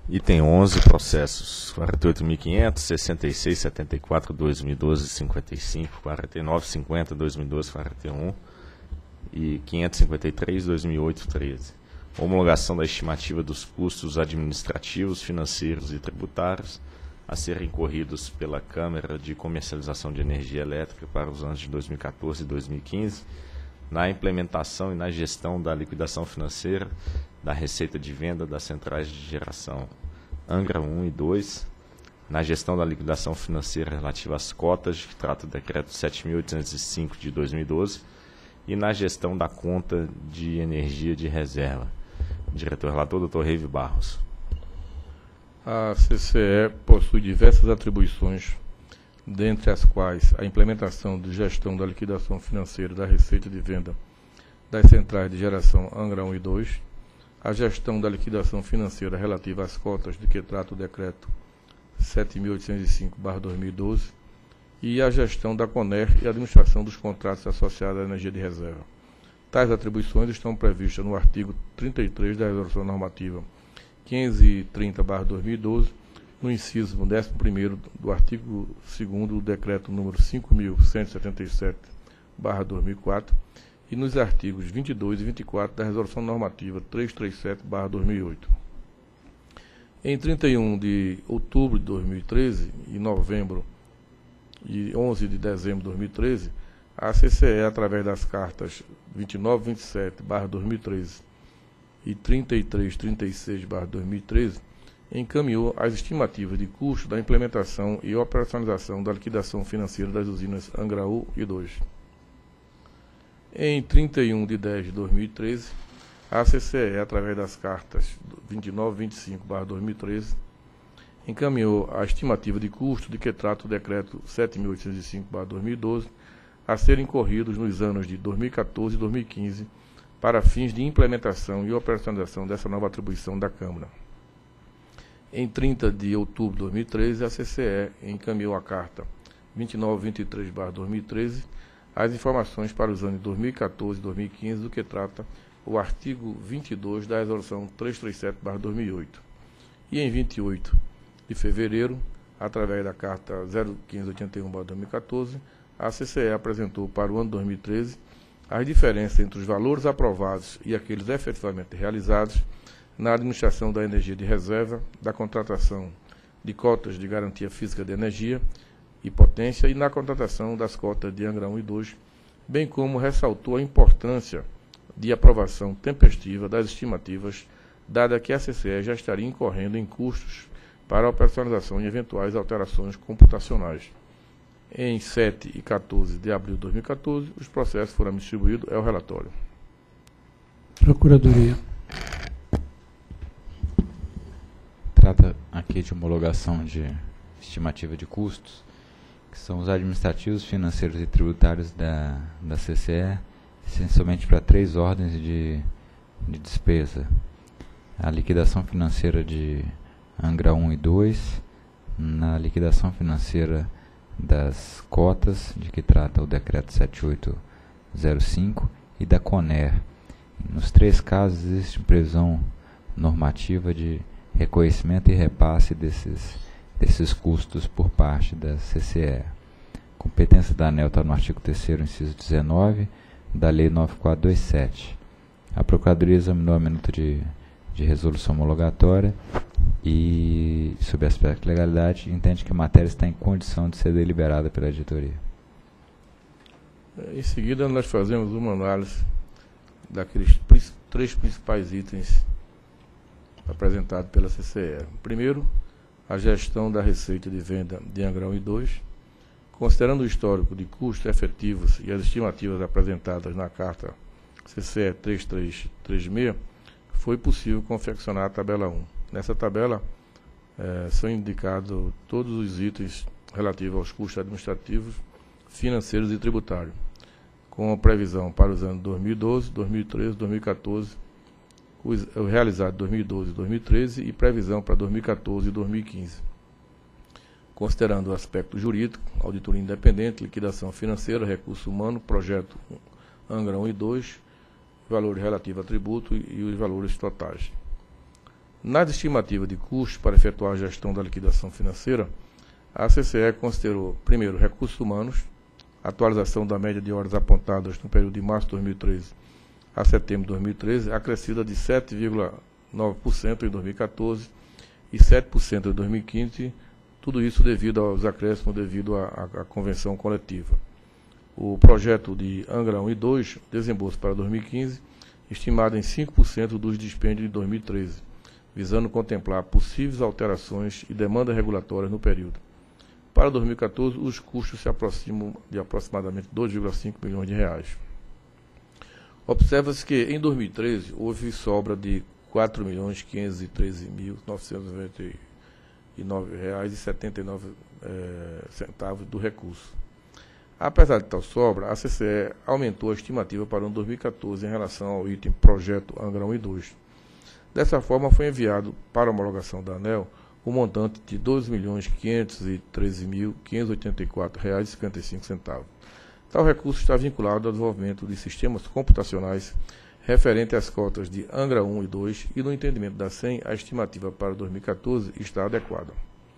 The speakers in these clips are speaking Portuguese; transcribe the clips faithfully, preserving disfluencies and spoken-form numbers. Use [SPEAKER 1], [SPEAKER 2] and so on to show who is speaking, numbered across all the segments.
[SPEAKER 1] Item onze, processos quarenta e oito mil e quinhentos, sessenta e seis, setenta e quatro, dois mil e doze, cinquenta e cinco, quarenta e nove, cinquenta, dois mil e doze, quarenta e um e quinhentos e cinquenta e três, dois mil e oito, treze. Homologação da estimativa dos custos administrativos, financeiros e tributários a serem incorridos pela Câmara de Comercialização de Energia Elétrica para os anos de dois mil e quatorze e dois mil e quinze, na implementação e na gestão da liquidação financeira da receita de venda das centrais de geração Angra um e dois, na gestão da liquidação financeira relativa às cotas, que trata o decreto sete mil oitocentos e cinco de dois mil e doze, e na gestão da conta de energia de reserva. Diretor relator, doutor Reive Barros.
[SPEAKER 2] A C C E possui diversas atribuições, dentre as quais a implementação de gestão da liquidação financeira da receita de venda das centrais de geração Angra um e dois, a gestão da liquidação financeira relativa às cotas de que trata o decreto sete mil oitocentos e cinco barra dois mil e doze e a gestão da CONER e a administração dos contratos associados à energia de reserva. Tais atribuições estão previstas no artigo trinta e três da Resolução Normativa quinhentos e trinta barra dois mil e doze, no inciso décimo primeiro do artigo segundo do decreto número cinco mil cento e setenta e sete barra dois mil e quatro e nos artigos vinte e dois e vinte e quatro da Resolução Normativa trezentos e trinta e sete barra dois mil e oito. Em trinta e um de outubro de dois mil e treze e novembro e onze de dezembro de dois mil e treze, a C C E, através das cartas vinte e nove e vinte e sete barra dois mil e treze e trinta e três e trinta e seis barra dois mil e treze, encaminhou as estimativas de custo da implementação e operacionalização da liquidação financeira das usinas Angra um e dois. Em trinta e um de dez de dois mil e treze, a C C E, através das cartas vinte e nove e vinte e cinco barra dois mil e treze, encaminhou a estimativa de custo de que trata o decreto sete mil oitocentos e cinco barra dois mil e doze a serem incorridos nos anos de dois mil e quatorze e dois mil e quinze para fins de implementação e operacionalização dessa nova atribuição da Câmara. Em trinta de outubro de dois mil e treze, a C C E encaminhou a carta vinte e nove e vinte e três barra dois mil e treze as informações para os anos de dois mil e quatorze e dois mil e quinze do que trata o artigo vinte e dois da Resolução trezentos e trinta e sete barra dois mil e oito. E em vinte e oito de fevereiro, através da carta zero quinze oitenta e um barra dois mil e quatorze, a C C E apresentou para o ano dois mil e treze as diferenças entre os valores aprovados e aqueles efetivamente realizados na administração da energia de reserva, da contratação de cotas de garantia física de energia e potência e na contratação das cotas de Angra um e dois, bem como ressaltou a importância de aprovação tempestiva das estimativas, dada que a C C E já estaria incorrendo em custos para a operacionalização e eventuais alterações computacionais. Em sete e quatorze de abril de dois mil e quatorze, os processos foram distribuídos ao relatório.
[SPEAKER 3] Procuradoria.
[SPEAKER 4] Trata aqui de homologação de estimativa de custos, que são os administrativos, financeiros e tributários da, da C C E, essencialmente para três ordens de, de despesa. A liquidação financeira de Angra um e dois, na liquidação financeira das cotas, de que trata o decreto sete mil oitocentos e cinco, e da CONER. Nos três casos existe previsão normativa de reconhecimento e repasse desses, desses custos por parte da C C E. A competência da ANEEL está no artigo terceiro, inciso dezenove, da Lei nove mil quatrocentos e vinte e sete. A Procuradoria examinou a minuta de, de resolução homologatória e, sob aspecto de legalidade, entende que a matéria está em condição de ser deliberada pela editoria.
[SPEAKER 2] Em seguida, nós fazemos uma análise daqueles três principais itens apresentados pela C C E. Primeiro, a gestão da receita de venda de Angra um e dois, considerando o histórico de custos efetivos e as estimativas apresentadas na carta C C E três mil trezentos e trinta e seis, foi possível confeccionar a tabela um. Nessa tabela eh, são indicados todos os itens relativos aos custos administrativos, financeiros e tributários, com a previsão para os anos dois mil e doze, dois mil e treze, dois mil e quatorze, o realizado em dois mil e doze e dois mil e treze e previsão para dois mil e quatorze e dois mil e quinze. Considerando o aspecto jurídico, auditoria independente, liquidação financeira, recurso humano, projeto Angra um e dois, valores relativos a tributo e os valores totais. Nas estimativas de custos para efetuar a gestão da liquidação financeira, a C C E considerou, primeiro, recursos humanos, atualização da média de horas apontadas no período de março de dois mil e treze a setembro de dois mil e treze, acrescida de sete vírgula nove por cento em dois mil e quatorze e sete por cento em dois mil e quinze, tudo isso devido aos acréscimos devido à, à convenção coletiva. O projeto de Angra um e dois, desembolso para dois mil e quinze, estimado em cinco por cento dos dispêndios de dois mil e treze, visando contemplar possíveis alterações e demandas regulatórias no período. Para dois mil e quatorze, os custos se aproximam de aproximadamente dois vírgula cinco milhões de reais. Observa-se que em dois mil e treze houve sobra de quatro milhões quinhentos e treze mil novecentos e noventa e nove reais e setenta e nove centavos do recurso. Apesar de tal sobra, a C C E aumentou a estimativa para o ano dois mil e quatorze em relação ao item Projeto Angra um e dois. Dessa forma, foi enviado para a homologação da ANEEL o montante de doze milhões quinhentos e treze mil quinhentos e oitenta e quatro reais e cinquenta e cinco centavos. Tal recurso está vinculado ao desenvolvimento de sistemas computacionais referente às cotas de Angra um e dois e, no entendimento da S E M, a estimativa para dois mil e quatorze está adequada.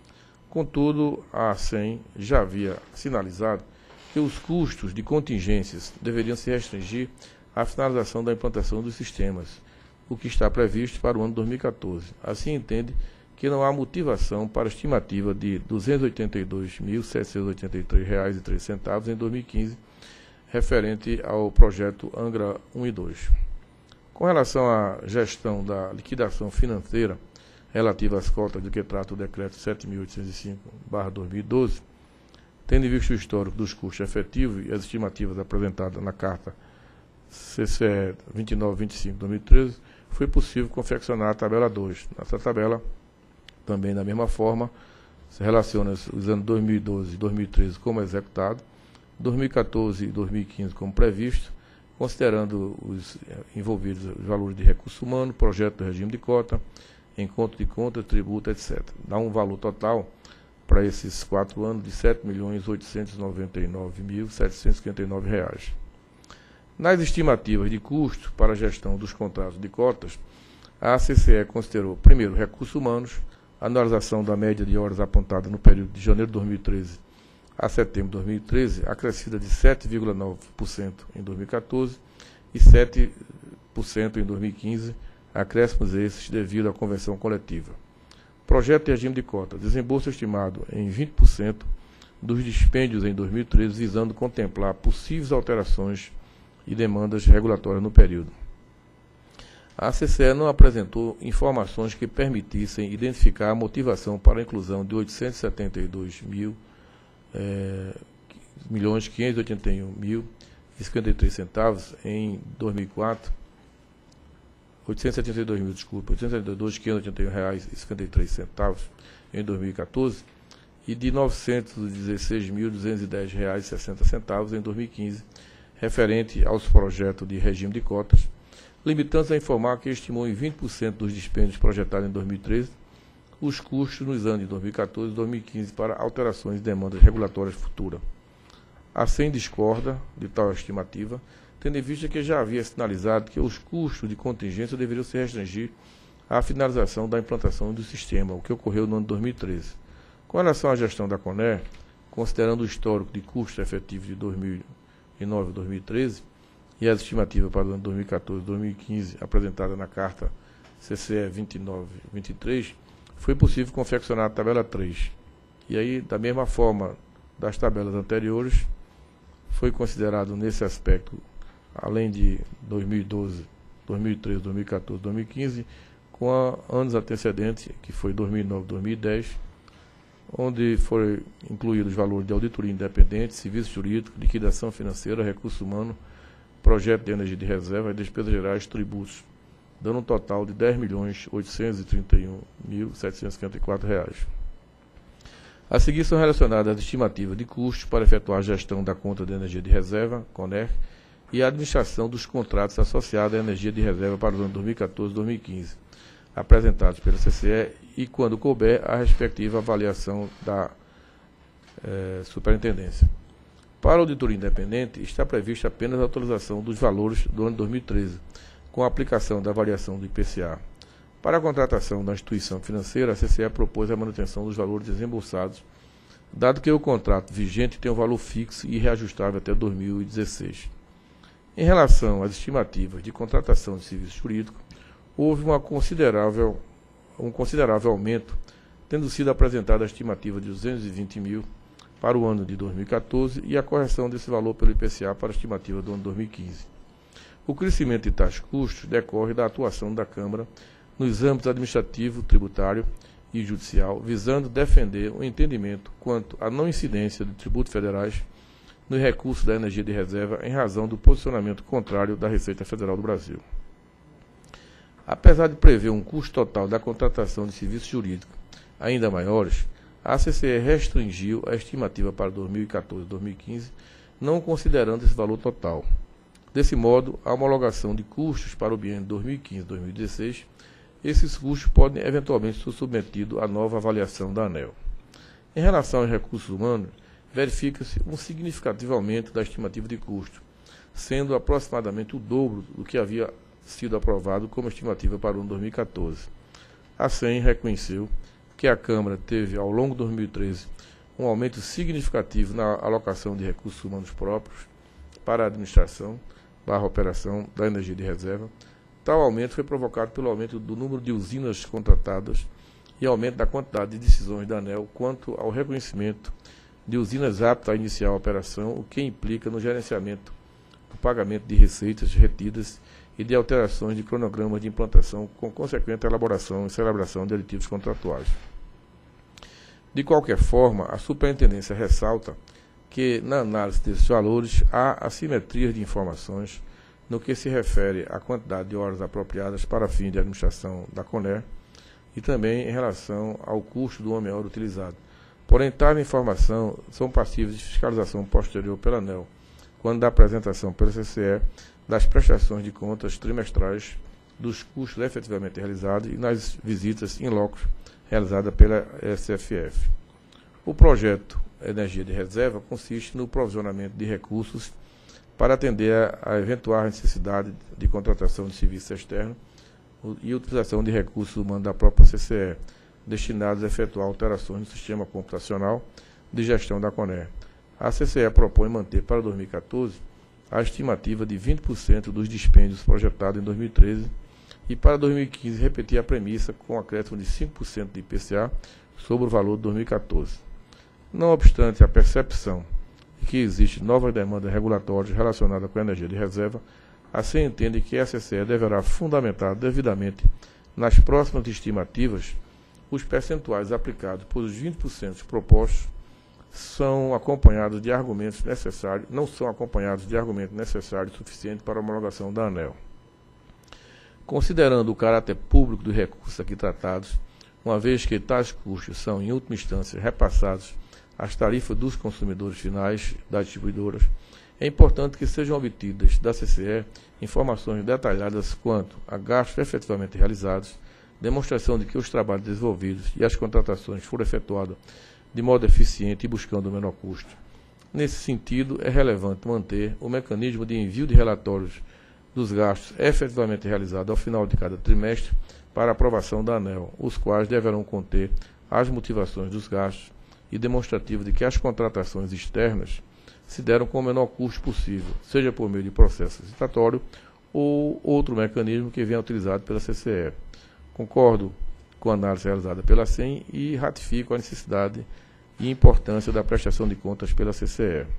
[SPEAKER 2] Contudo, a S E M já havia sinalizado que os custos de contingências deveriam se restringir à finalização da implantação dos sistemas, o que está previsto para o ano dois mil e quatorze. Assim, entende que não há motivação para a estimativa de duzentos e oitenta e dois mil setecentos e oitenta e três reais e três centavos em dois mil e quinze, referente ao projeto Angra um e dois. Com relação à gestão da liquidação financeira relativa às cotas de que trata o decreto sete mil oitocentos e cinco barra dois mil e doze, tendo em vista o histórico dos custos efetivos e as estimativas apresentadas na carta C C E vinte e nove vinte e cinco barra dois mil e treze, foi possível confeccionar a tabela dois. Nessa tabela, também da mesma forma, se relaciona os anos dois mil e doze e dois mil e treze como executado, dois mil e quatorze e dois mil e quinze como previsto, considerando os envolvidos os valores de recurso humano, projeto do regime de cota, encontro de conta, tributo, etcétera. Dá um valor total para esses quatro anos de sete milhões oitocentos e noventa e nove mil setecentos e cinquenta e nove reais. Nas estimativas de custo para a gestão dos contratos de cotas, a C C E considerou, primeiro, recursos humanos, anualização da média de horas apontada no período de janeiro de dois mil e treze a setembro de dois mil e treze, acrescida de sete vírgula nove por cento em dois mil e quatorze e sete por cento em dois mil e quinze, acréscimos esses devido à convenção coletiva. Projeto de regime de cota, desembolso estimado em vinte por cento dos dispêndios em dois mil e treze, visando contemplar possíveis alterações e demandas regulatórias no período. A C C E não apresentou informações que permitissem identificar a motivação para a inclusão de oitocentos e setenta e dois mil, é, milhões quinhentos e oitenta e um mil e cinquenta e três centavos em dois mil e quatro, oitocentos e setenta e dois mil, desculpa, oitocentos e setenta e dois mil quinhentos e oitenta e um reais e cinquenta e três centavos em dois mil e quatorze e de novecentos e dezesseis mil duzentos e dez reais e sessenta centavos em dois mil e quinze, referente aos projetos de regime de cotas, limitando-se a informar que estimou em vinte por cento dos dispêndios projetados em dois mil e treze os custos nos anos de dois mil e quatorze e dois mil e quinze para alterações e demandas regulatórias futuras. A S E M discorda de tal estimativa, tendo em vista que já havia sinalizado que os custos de contingência deveriam se restringir à finalização da implantação do sistema, o que ocorreu no ano de dois mil e treze. Com relação à gestão da CONER, considerando o histórico de custos efetivos de dois mil e nove e dois mil e treze e as estimativas para o ano dois mil e quatorze e dois mil e quinze apresentada na carta C C E vinte e nove vinte e três, foi possível confeccionar a tabela três. E aí, da mesma forma das tabelas anteriores, foi considerado nesse aspecto, além de dois mil e doze, dois mil e treze, dois mil e quatorze, dois mil e quinze, com a, anos antecedentes, que foi dois mil e nove, dois mil e dez, onde foram incluídos os valores de auditoria independente, serviço jurídico, liquidação financeira, recurso humano, projeto de energia de reserva e despesas gerais, tributos, dando um total de dez milhões oitocentos e trinta e um mil setecentos e cinquenta e quatro reais. A seguir são relacionadas as estimativas de custos para efetuar a gestão da conta de energia de reserva, CONER, e a administração dos contratos associados à energia de reserva para os anos dois mil e quatorze e dois mil e quinze, apresentados pela C C E e, quando couber, a respectiva avaliação da eh, superintendência. Para a auditoria independente, está prevista apenas a atualização dos valores do ano dois mil e treze, com a aplicação da variação do I P C A. Para a contratação da instituição financeira, a C C E propôs a manutenção dos valores desembolsados, dado que o contrato vigente tem um valor fixo e reajustável até dois mil e dezesseis. Em relação às estimativas de contratação de serviço jurídico, houve uma considerável, um considerável aumento, tendo sido apresentada a estimativa de duzentos e vinte mil para o ano de dois mil e quatorze e a correção desse valor pelo I P C A para a estimativa do ano dois mil e quinze. O crescimento de tais custos decorre da atuação da Câmara nos âmbitos administrativo, tributário e judicial, visando defender o entendimento quanto à não incidência de tributos federais nos recursos da energia de reserva em razão do posicionamento contrário da Receita Federal do Brasil. Apesar de prever um custo total da contratação de serviços jurídicos ainda maiores, a C C E restringiu a estimativa para dois mil e quatorze e dois mil e quinze, não considerando esse valor total. Desse modo, a homologação de custos para o biênio dois mil e quinze a dois mil e dezesseis, esses custos podem eventualmente ser submetidos à nova avaliação da ANEEL. Em relação aos recursos humanos, verifica-se um significativo aumento da estimativa de custo, sendo aproximadamente o dobro do que havia sido aprovado como estimativa para o ano dois mil e quatorze. A C E M reconheceu que a Câmara teve, ao longo de dois mil e treze, um aumento significativo na alocação de recursos humanos próprios para a administração barra operação da energia de reserva. Tal aumento foi provocado pelo aumento do número de usinas contratadas e aumento da quantidade de decisões da ANEEL quanto ao reconhecimento de usinas aptas a iniciar a operação, o que implica no gerenciamento do pagamento de receitas retidas e de alterações de cronogramas de implantação, com consequente elaboração e celebração de aditivos contratuais. De qualquer forma, a Superintendência ressalta que, na análise desses valores, há assimetrias de informações no que se refere à quantidade de horas apropriadas para fim de administração da CONER e também em relação ao custo do homem-hora utilizado. Porém, tais informações são passíveis de fiscalização posterior pela ANEEL, quando da apresentação pela C C E das prestações de contas trimestrais dos custos efetivamente realizados e nas visitas in loco realizadas pela S F F. O projeto Energia de Reserva consiste no provisionamento de recursos para atender a, a eventual necessidade de contratação de serviços externos e utilização de recursos humanos da própria C C E, destinados a efetuar alterações no sistema computacional de gestão da CONER. A C C E propõe manter para dois mil e quatorze a estimativa de vinte por cento dos dispêndios projetados em dois mil e treze e para dois mil e quinze repetir a premissa com acréscimo de cinco por cento de I P C A sobre o valor de dois mil e quatorze. Não obstante a percepção de que existem novas demandas regulatórias relacionadas com a energia de reserva, a C E entende que a C C E deverá fundamentar devidamente nas próximas estimativas os percentuais aplicados pelos vinte por cento propostos são acompanhados de argumentos necessários, não são acompanhados de argumentos necessários suficientes para a homologação da ANEEL. Considerando o caráter público dos recursos aqui tratados, uma vez que tais custos são, em última instância, repassados às tarifas dos consumidores finais das distribuidoras, é importante que sejam obtidas da C C E informações detalhadas quanto a gastos efetivamente realizados, demonstração de que os trabalhos desenvolvidos e as contratações foram efetuadas de modo eficiente e buscando o menor custo. Nesse sentido, é relevante manter o mecanismo de envio de relatórios dos gastos efetivamente realizados ao final de cada trimestre para aprovação da ANEEL, os quais deverão conter as motivações dos gastos e demonstrativo de que as contratações externas se deram com o menor custo possível, seja por meio de processo licitatório ou outro mecanismo que venha utilizado pela C C E. Concordo com a análise realizada pela C E M e ratifico a necessidade e importância da prestação de contas pela C C E.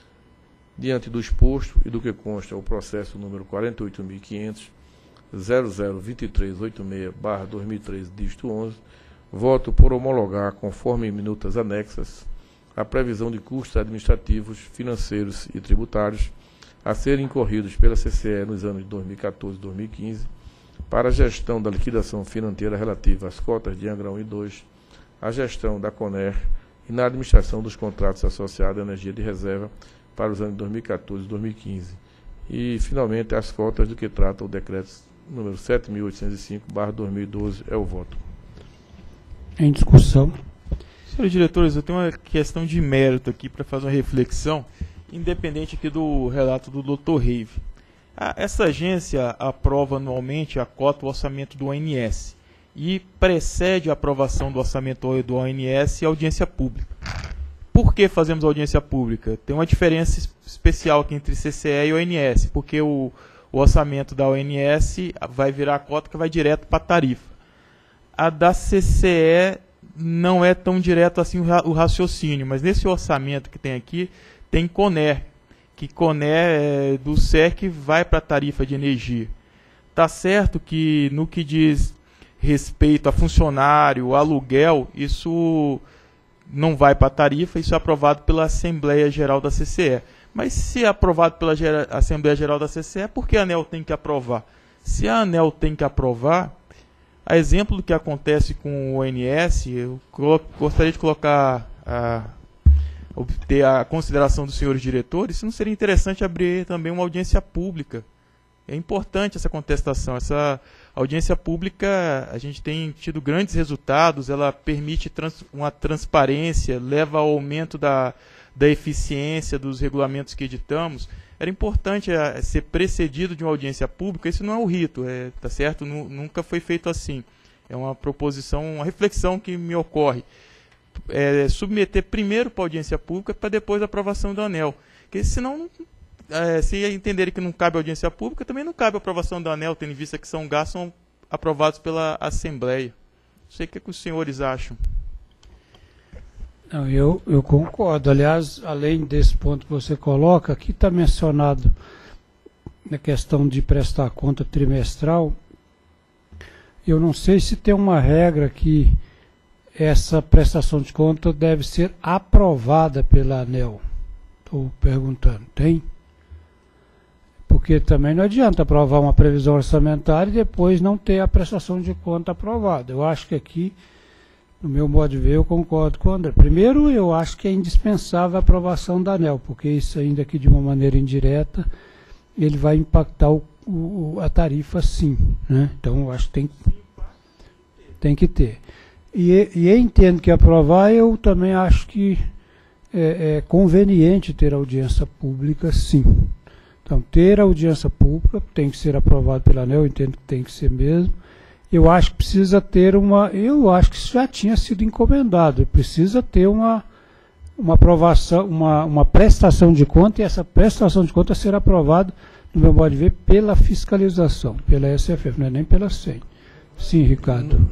[SPEAKER 2] Diante do exposto e do que consta o processo número quarenta e oito mil quinhentos ponto zero zero dois três oito seis barra dois mil e treze, dígito onze, voto por homologar, conforme minutas anexas, a previsão de custos administrativos, financeiros e tributários a serem incorridos pela C C E nos anos de dois mil e quatorze e dois mil e quinze, para a gestão da liquidação financeira relativa às cotas de Angra um e dois, a gestão da CONER e na administração dos contratos associados à energia de reserva para os anos de dois mil e quatorze e dois mil e quinze. E, finalmente, as cotas do que trata o decreto número sete mil oitocentos e cinco barra dois mil e doze é o voto.
[SPEAKER 3] Em discussão.
[SPEAKER 5] Senhores diretores, eu tenho uma questão de mérito aqui para fazer uma reflexão, independente aqui do relato do doutor Reive. Essa agência aprova anualmente a cota, o orçamento do O N S. e precede a aprovação do orçamento do O N S e a audiência pública. Por que fazemos audiência pública? Tem uma diferença especial aqui entre C C E e O N S, porque o, o orçamento da O N S vai virar a cota que vai direto para a tarifa. A da C C E não é tão direto assim o raciocínio, mas nesse orçamento que tem aqui, tem CONER, que CONER é do S E C vai para a tarifa de energia. Está certo que no que diz respeito a funcionário, aluguel, isso não vai para a tarifa, isso é aprovado pela Assembleia Geral da C C E. Mas se é aprovado pela Assembleia Geral da C C E, por que a ANEEL tem que aprovar? Se a ANEEL tem que aprovar, a exemplo do que acontece com o O N S, eu gostaria de colocar a, obter a consideração dos senhores diretores, se não seria interessante abrir também uma audiência pública. É importante essa contestação. Essa audiência pública, a gente tem tido grandes resultados, ela permite trans, uma transparência, leva ao aumento da, da eficiência dos regulamentos que editamos. Era importante é, ser precedido de uma audiência pública, isso não é o rito, é, tá certo? N- nunca foi feito assim. É uma proposição, uma reflexão que me ocorre. É, submeter primeiro para a audiência pública para depois a aprovação do ANEEL. Porque senão, é, se entenderem que não cabe audiência pública, também não cabe a aprovação do ANEEL, tendo em vista que são gastos são aprovados pela Assembleia. Não sei o que, é que os senhores acham.
[SPEAKER 3] Não, eu, eu concordo. Aliás, além desse ponto que você coloca, aqui está mencionado na questão de prestar conta trimestral. Eu não sei se tem uma regra que essa prestação de conta deve ser aprovada pela ANEEL. Estou perguntando, tem? Porque também não adianta aprovar uma previsão orçamentária e depois não ter a prestação de conta aprovada. Eu acho que aqui, no meu modo de ver, eu concordo com o André. Primeiro, eu acho que é indispensável a aprovação da ANEEL, porque isso ainda que de uma maneira indireta, ele vai impactar o, o, a tarifa sim, né? Então, eu acho que tem, tem que ter. E, e eu entendo que aprovar, eu também acho que é, é conveniente ter audiência pública, sim. Então, ter audiência pública tem que ser aprovado pela ANEEL, eu entendo que tem que ser mesmo. Eu acho que precisa ter uma... Eu acho que isso já tinha sido encomendado. Precisa ter uma, uma aprovação, uma, uma prestação de conta, e essa prestação de conta ser aprovada, no meu modo de ver, pela fiscalização, pela S F F, não é nem pela S E M. Sim, Ricardo.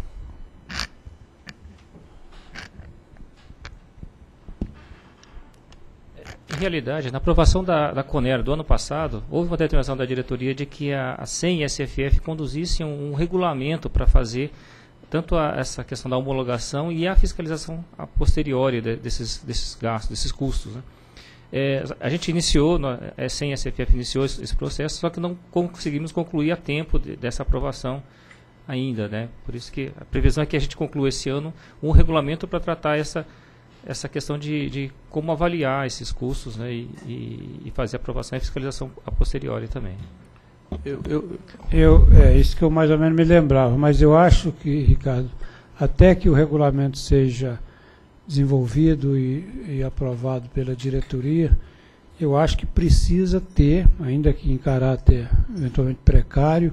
[SPEAKER 6] Em realidade, na aprovação da, da CONER do ano passado, houve uma determinação da diretoria de que a, a S E M e a S F F conduzissem um, um regulamento para fazer tanto a, essa questão da homologação e a fiscalização a posteriori de, desses, desses gastos, desses custos, né? É, a gente iniciou, a S E M e a S F F iniciou esse, esse processo, só que não conseguimos concluir a tempo de, dessa aprovação ainda, né? Por isso que a previsão é que a gente conclua esse ano um regulamento para tratar essa essa questão de, de como avaliar esses custos, né, e, e, e fazer a aprovação e fiscalização a posteriori também.
[SPEAKER 3] Eu, eu, eu, é isso que eu mais ou menos me lembrava, mas eu acho que, Ricardo, até que o regulamento seja desenvolvido e, e aprovado pela diretoria, eu acho que precisa ter, ainda que em caráter eventualmente precário,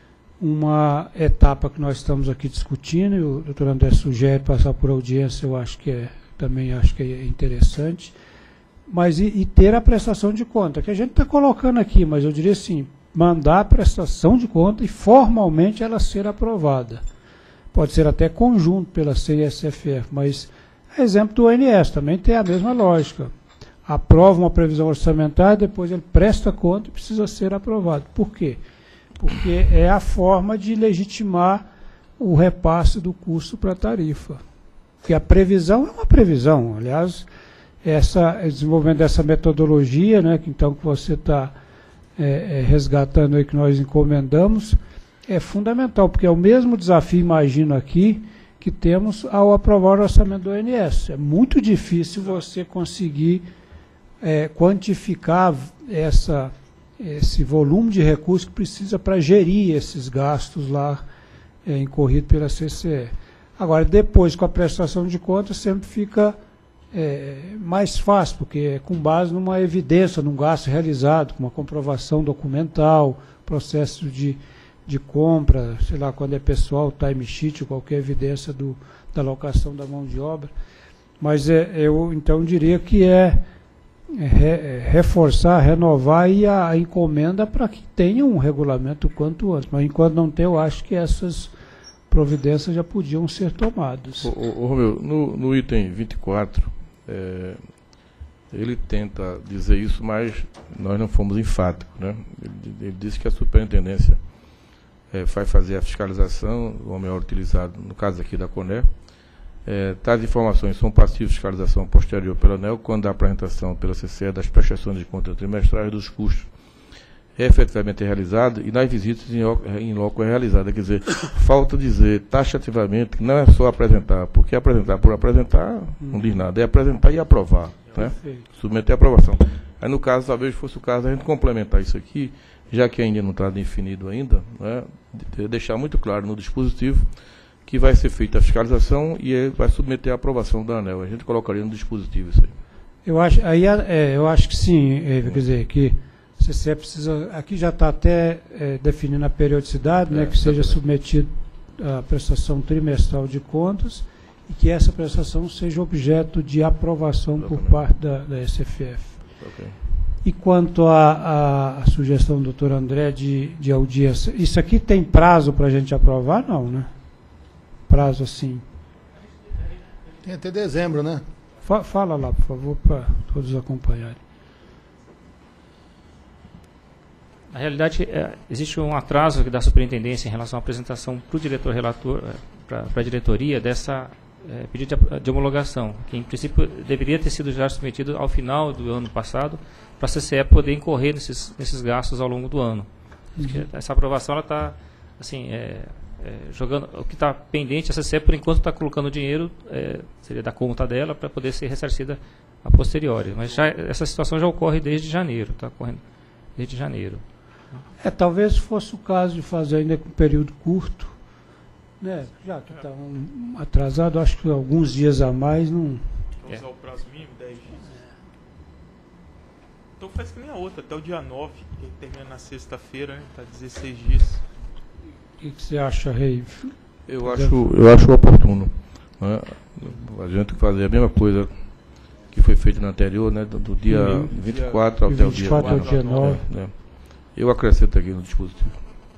[SPEAKER 3] uma etapa que nós estamos aqui discutindo, e o doutor André sugere passar por audiência, eu acho que é também acho que é interessante, mas e, e ter a prestação de conta, que a gente está colocando aqui, mas eu diria assim, mandar a prestação de conta e formalmente ela ser aprovada. Pode ser até conjunto pela C E e S F F, mas exemplo do O N S também tem a mesma lógica. Aprova uma previsão orçamentária, depois ele presta conta e precisa ser aprovado. Por quê? Porque é a forma de legitimar o repasse do custo para a tarifa. Porque a previsão é uma previsão. Aliás, essa, o desenvolvimento dessa metodologia, né, que então que você está é, é, resgatando aí, que nós encomendamos, é fundamental, porque é o mesmo desafio, imagino aqui, que temos ao aprovar o orçamento do O N S. É muito difícil você conseguir é, quantificar essa, esse volume de recursos que precisa para gerir esses gastos lá é, incorridos pela C C E. Agora, depois, com a prestação de contas, sempre fica é, mais fácil, porque é com base numa evidência, num gasto realizado, com uma comprovação documental, processo de de compra, sei lá, quando é pessoal, time sheet, ou qualquer evidência do, da alocação da mão de obra. Mas é, eu então diria que é, é, é reforçar, renovar e a, a encomenda para que tenha um regulamento o quanto antes. Mas enquanto não tem, eu acho que essas providências já podiam ser tomadas.
[SPEAKER 2] Ô, ô, ô Romeu, no, no item vinte e quatro, é, ele tenta dizer isso, mas nós não fomos enfáticos, né? Ele, ele disse que a superintendência é, vai fazer a fiscalização, o melhor utilizado, no caso aqui da CONER. É, tais informações são passíveis de fiscalização posterior pela ANEEL, quando a apresentação pela C C E das prestações de contas trimestrais dos custos é efetivamente realizado e nas visitas em, em loco é realizada. Quer dizer, falta dizer taxativamente que não é só apresentar, porque apresentar por apresentar não diz nada, é apresentar e aprovar, né? Submeter a aprovação. Aí no caso, talvez fosse o caso a gente complementar isso aqui, já que ainda não está definido ainda, né? De deixar muito claro no dispositivo que vai ser feita a fiscalização e ele vai submeter a aprovação da ANEEL. A gente colocaria no dispositivo isso aí.
[SPEAKER 3] Eu acho, aí, é, eu acho que sim, é, quer dizer, que a C C E precisa, aqui já está até é, definindo a periodicidade, né,
[SPEAKER 2] É,
[SPEAKER 3] que seja
[SPEAKER 2] exatamente.
[SPEAKER 3] submetido a prestação trimestral de contas e que essa prestação seja objeto de aprovação por
[SPEAKER 2] Exatamente.
[SPEAKER 3] parte da, da S F F.
[SPEAKER 2] Ok.
[SPEAKER 3] E quanto à sugestão do doutor André de, de audiência, isso aqui tem prazo para a gente aprovar? Não, né? Prazo assim.
[SPEAKER 7] Tem até dezembro, né?
[SPEAKER 3] Fa fala lá, por favor, para todos acompanharem.
[SPEAKER 6] Na realidade, é, existe um atraso da superintendência em relação à apresentação para o diretor relator, para a diretoria, dessa é, pedido de, de homologação, que em princípio deveria ter sido já submetido ao final do ano passado, para a C C E poder incorrer nesses, nesses gastos ao longo do ano. Uhum. Essa aprovação ela está assim, é, é, jogando, o que está pendente, a C C E por enquanto está colocando dinheiro, é, seria da conta dela, para poder ser ressarcida a posteriori. Mas já, essa situação já ocorre desde janeiro, está ocorrendo desde janeiro.
[SPEAKER 3] É, talvez fosse o caso de fazer ainda com um período curto, né? Já que está um, atrasado, acho que alguns dias a mais não.
[SPEAKER 5] Quer usar o prazo mínimo, dez dias? Então faz que nem a outra, até o dia nove, que termina na sexta-feira, né? Está dezesseis dias.
[SPEAKER 3] O que, que você acha, Rei?
[SPEAKER 2] Eu acho, eu acho oportuno, né? A gente fazer a mesma coisa que foi feito no anterior, né? Do, do dia
[SPEAKER 3] Uhum.
[SPEAKER 2] vinte e quatro até o
[SPEAKER 3] vinte e
[SPEAKER 2] dia
[SPEAKER 3] quatro ao dia nove.
[SPEAKER 2] né? Eu acrescento aqui no dispositivo.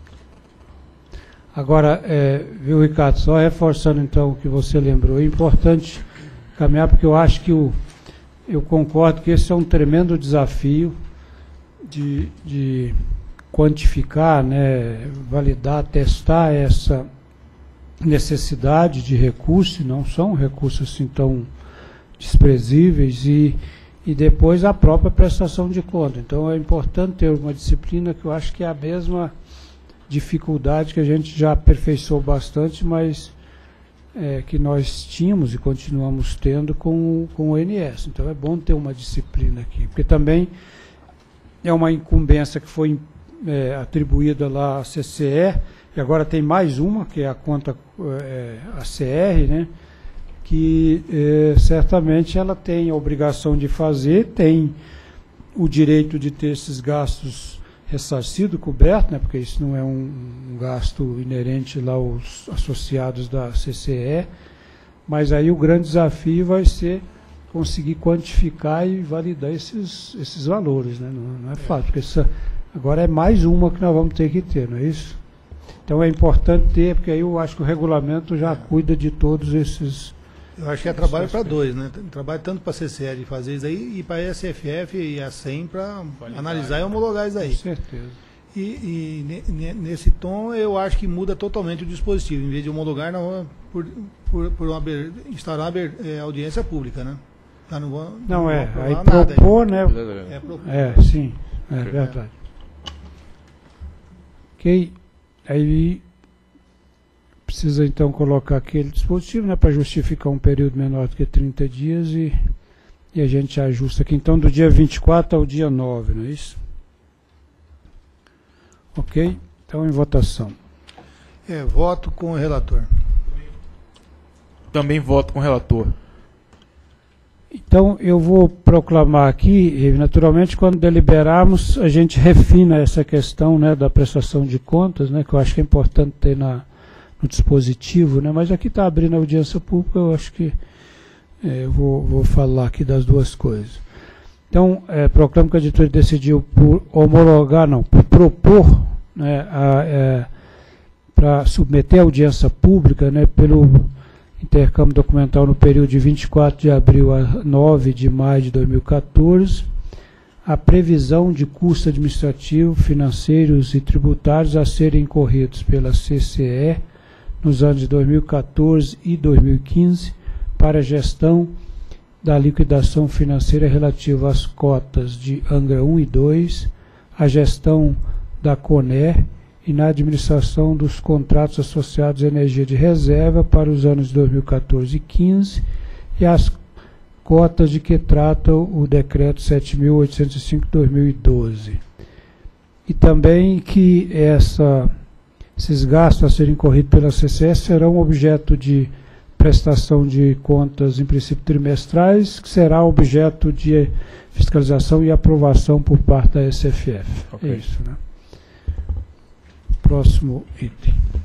[SPEAKER 3] Agora, é, viu, Ricardo, só reforçando então o que você lembrou, é importante caminhar, porque eu acho que o, eu concordo que esse é um tremendo desafio de, de quantificar, né, validar, testar essa necessidade de recurso, e não são recursos assim tão desprezíveis, e e depois a própria prestação de conta. Então é importante ter uma disciplina que eu acho que é a mesma dificuldade que a gente já aperfeiçoou bastante, mas é, que nós tínhamos e continuamos tendo com, com o O N S. Então é bom ter uma disciplina aqui, porque também é uma incumbência que foi é, atribuída lá à C C E, e agora tem mais uma, que é a conta, é, a C R, né? que eh, certamente ela tem a obrigação de fazer, tem o direito de ter esses gastos ressarcidos, cobertos, né, porque isso não é um, um gasto inerente lá aos associados da C C E, mas aí o grande desafio vai ser conseguir quantificar e validar esses, esses valores, né, não, não é fácil, porque essa, agora é mais uma que nós vamos ter que ter, não é isso? Então é importante ter, porque aí eu acho que o regulamento já cuida de todos esses.
[SPEAKER 7] Eu acho que é trabalho para dois, né? Trabalho tanto para a C C E de fazer isso aí e para a S F F e a SEM para analisar e homologar isso aí.
[SPEAKER 3] Com certeza.
[SPEAKER 7] E, e ne, nesse tom eu acho que muda totalmente o dispositivo. Em vez de homologar, não, por, por, por uma, instaurar uma é, audiência pública, né? Não, não, vou,
[SPEAKER 3] não, não é, aí
[SPEAKER 7] nada
[SPEAKER 3] propor,
[SPEAKER 7] aí.
[SPEAKER 3] né?
[SPEAKER 7] É, propor.
[SPEAKER 3] É, sim, é verdade. Ok, aí precisa então colocar aquele dispositivo, né, para justificar um período menor do que trinta dias e, e a gente ajusta aqui então do dia vinte e quatro ao dia nove, não é isso? Ok, então em votação.
[SPEAKER 7] É, voto com o relator.
[SPEAKER 5] Também voto com o relator.
[SPEAKER 3] Então, eu vou proclamar aqui, e naturalmente, quando deliberarmos, a gente refina essa questão, né, da prestação de contas, né, que eu acho que é importante ter na, no dispositivo, né, mas aqui está abrindo a audiência pública, eu acho que é, eu vou, vou falar aqui das duas coisas. Então, é, proclamo que a diretoria decidiu por homologar, não, por propor, né, é, para submeter a audiência pública, né, pelo intercâmbio documental no período de vinte e quatro de abril a nove de maio de dois mil e quatorze, a previsão de custos administrativos, financeiros e tributários a serem incorridos pela C C E nos anos de dois mil e quatorze e dois mil e quinze para a gestão da liquidação financeira relativa às cotas de Angra um e dois, a gestão da CONER e na administração dos contratos associados à energia de reserva para os anos de dois mil e quatorze e quinze e as cotas de que trata o decreto sete mil oitocentos e cinco de dois mil e doze. E também que essa, esses gastos a serem incorridos pela C C E serão objeto de prestação de contas, em princípio trimestrais, que será objeto de fiscalização e aprovação por parte da S F F. Okay. É isso, né? Próximo item.